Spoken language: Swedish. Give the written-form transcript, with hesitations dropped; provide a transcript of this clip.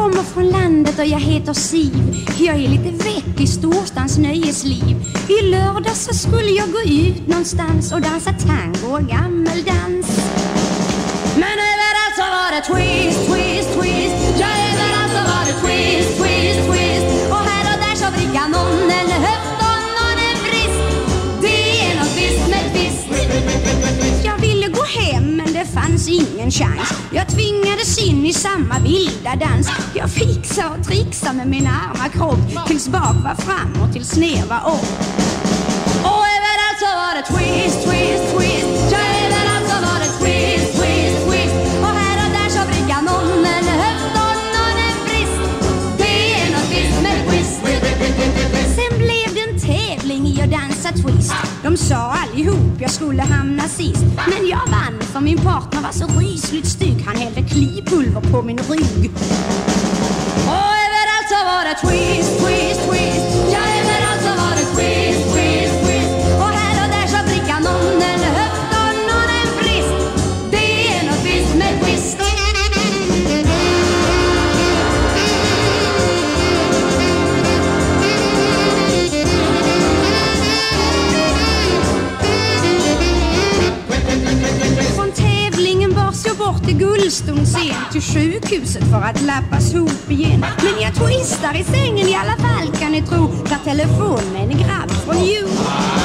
kommer från landet och jag heter Siv. Jag är lite väck i storstans nöjesliv. I lördag så skulle jag gå ut någonstans och dansa tango och gammeldans. Men överallt så var det twist, twist, twist. Ja, överallt så var det twist, twist, twist. Och här och där så vrickar någon en höft och någon en brist. Det är något visst med twist. Jag ville gå hem men det fanns ingen chans. Jag tvingades in i samma vilda dans. Jag fixade och trixade med min arma kropp. Tills bak var fram och tills ner var upp. Och överallt så var det twist, twist, twist. Ja, överallt så var det twist, twist, twist. Och här och där så vrickar någon en höft och någon en brist. Det är något visst med twist. Sen blev det en tävling i att dansa twist. De sa allihop jag skulle hamna sist. Men jag vann för min partner var så rysligt stygg. Han hällde klipulver på min rygg. Och överallt så var det twist, twist, twist. Ja, överallt så var det twist, twist, twist. Och här och där så vrickar någon en höft och någon en brist. Det är något visst med twist. Från tävlingen bars jag bort till Gullstund sen till sjukhuset för att lappas ihop igen. Men jag twistar i sängen i alla fall kan ni tro. Tar telefon med en grabb från Djur.